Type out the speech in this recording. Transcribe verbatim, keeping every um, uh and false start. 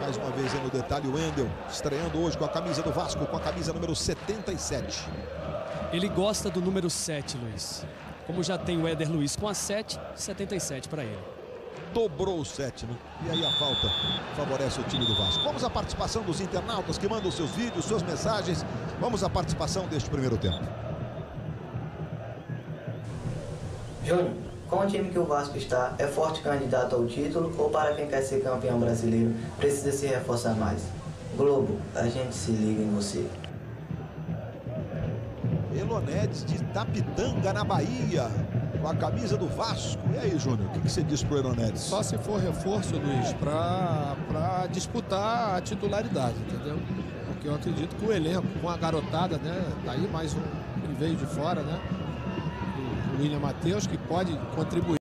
mais uma vez aí no detalhe, o Wendel, estreando hoje com a camisa do Vasco, com a camisa número setenta e sete. Ele gosta do número sete, Luiz. Como já tem o Éder Luiz com a sete, setenta e sete para ele. Dobrou o sete, né? E aí a falta favorece o time do Vasco. Vamos à participação dos internautas que mandam seus vídeos, suas mensagens. Vamos à participação deste primeiro tempo. Júnior, com o time que o Vasco está, é forte candidato ao título ou para quem quer ser campeão brasileiro, precisa se reforçar mais? Globo, a gente se liga em você. Elonedes de Itapitanga, na Bahia, com a camisa do Vasco. E aí, Júnior, o que, que você diz pro Elonedes? Só se for reforço, Luiz, para para disputar a titularidade, entendeu? Porque eu acredito que o elenco, com a garotada, né? Tá aí mais um que veio de fora, né? O William Matheus, que pode contribuir.